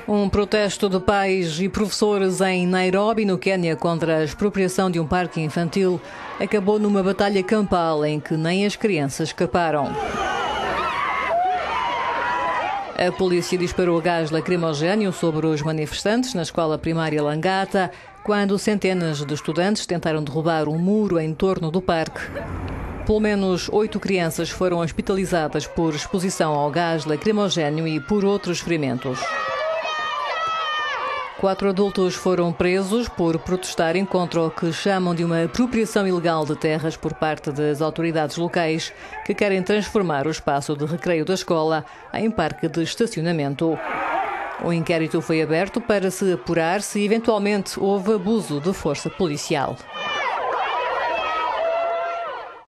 Um protesto de pais e professores em Nairobi, no Quênia, contra a expropriação de um parque infantil acabou numa batalha campal em que nem as crianças escaparam. A polícia disparou gás lacrimogéneo sobre os manifestantes na escola primária Langata, quando centenas de estudantes tentaram derrubar um muro em torno do parque. Pelo menos 8 crianças foram hospitalizadas por exposição ao gás lacrimogéneo e por outros ferimentos. 4 adultos foram presos por protestarem contra o que chamam de uma apropriação ilegal de terras por parte das autoridades locais, que querem transformar o espaço de recreio da escola em parque de estacionamento. O inquérito foi aberto para se apurar se eventualmente houve abuso de força policial.